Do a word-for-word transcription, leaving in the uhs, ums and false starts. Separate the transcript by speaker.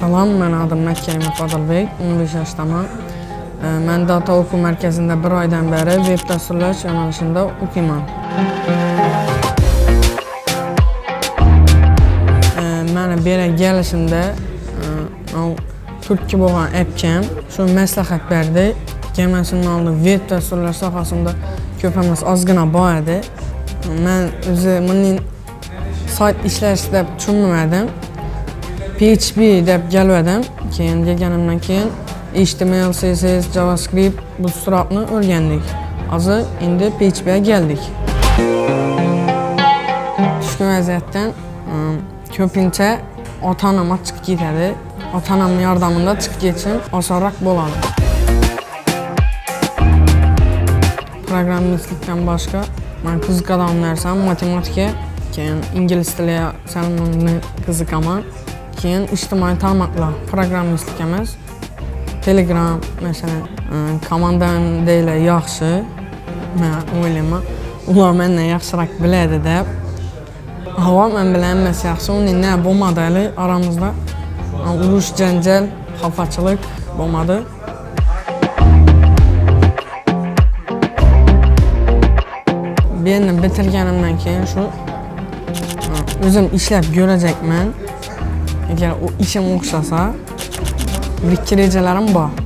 Speaker 1: Salam, mən adım Məkkərimov Adilbek, on beş yaşdaman. Mən Data Oku Mərkəzində bir aydan bəri web dasturlash yönəlişində oxuyuram. Mənə belə gəlişində Türkçə olan əpkəm şu məsləhət verdi. Gəlməsinin aldığı web dasturlash sahəsində köpəmiz azgına bayıdı. Mən özümün sayt işləyişdə düşünmədim. P H P deyib gəlmədim. Keyin gələnimdən keyin H T M L, C S S, JavaScript bu suratını öyrəndik. Azı indi P H P'yə gəldik. Düşkün vəziyyətdən köpüncə ata-anama çıxıb getədi. Ata-anamın yardımında çıxıb geçim, aşaraq boladı. Proqramistlikdən başqa mən qızıqadam dərsəm, matematikə, keyin ingilis diliyə səlimini qızıqamam. Keyin ictimai tarmaqla proqramistlik emas, Telegram, məsələn, komandan deyilə yaxşı, mən oylama, ular mənlə yaxşıraq bilədi də. Hava mən bilənməz yaxşı, onun nə bu modeli aramızda uruş, cəncəl, xafaçılıq olmadı. Birini bitirgənimdən keyin şu özüm işləb görəcək mən. Əgər o işim oxşasa, fikir ecələrim var.